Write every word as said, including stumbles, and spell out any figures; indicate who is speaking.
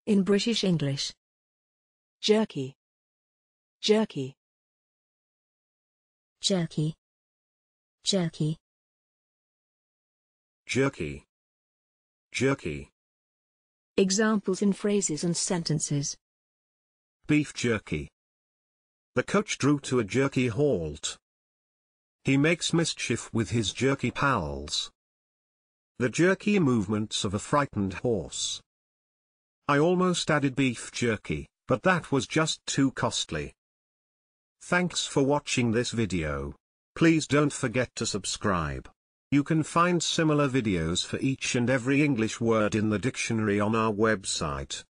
Speaker 1: In British English.
Speaker 2: jerky, jerky,
Speaker 3: jerky, jerky,
Speaker 4: jerky, jerky.
Speaker 1: Examples in phrases and sentences.
Speaker 4: Beef jerky. The coach drew to a jerky halt. He makes mischief with his jerky pals. The jerky movements of a frightened horse. I almost added beef jerky, but that was just too costly. Thanks for watching this video. Please don't forget to subscribe. You can find similar videos for each and every English word in the dictionary on our website.